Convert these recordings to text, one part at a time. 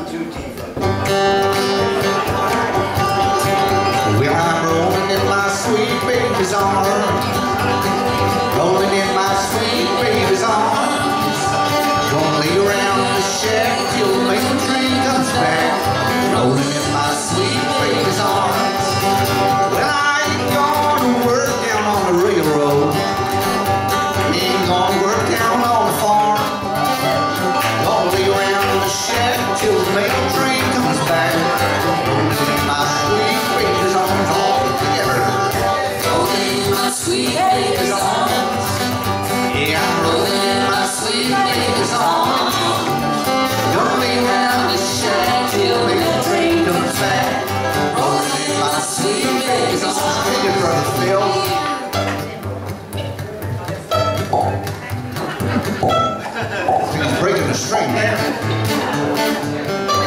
too deep. Well, I'm rolling in my sweet baby's arms, rolling in my sweet baby's arms. Gonna lay around the shack till the main train comes back, rolling in my sweet baby's arms. Well, I ain't gonna work down on the railroad, ain't gonna work down on the farm. Gonna lay around the shack till the main train comes back, rolling in my sweet baby's arms all together. Rolling in my sweet baby's arms. Yeah, I'm rolling in my sweet baby's arms. Gonna lay around the shack till the main train comes back, rolling in my sweet baby's arms. Take it, brother Phil. I think he's breaking the string there.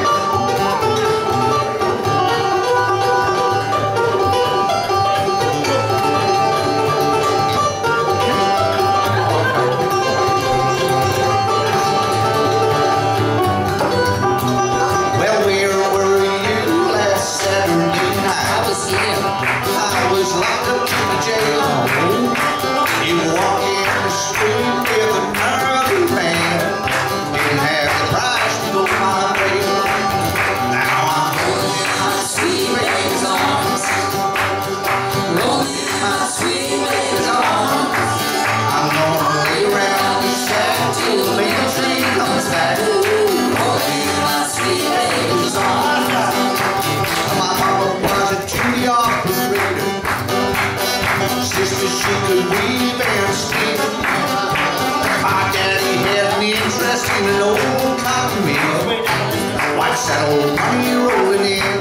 Well, where were you last Saturday night? I was here. I was locked up in the jail. You walk in the street with a nervy man, didn't have the price to go my way. Now I'm rolling in my Sweet baby's arms. Rolling in my sweet baby's arms. I'm gonna lay around the shack till the main train comes back, Rolling in my sweet baby's arms. my mama was a Judy operator. Sister, she could weave and spin. My daddy had an interest in an old cotton mill. Watch that old money rolling in.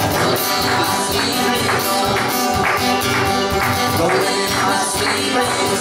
Rolling in my sweet baby's